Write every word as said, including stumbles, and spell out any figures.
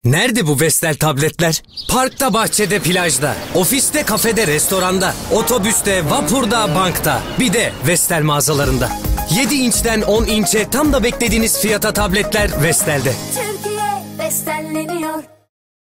Nerede bu Vestel tabletler? Parkta, bahçede, plajda, ofiste, kafede, restoranda, otobüste, vapurda, bankta. Bir de Vestel mağazalarında. yedi inçten on inçe tam da beklediğiniz fiyata tabletler Vestel'de. Türkiye Vestel'leniyor.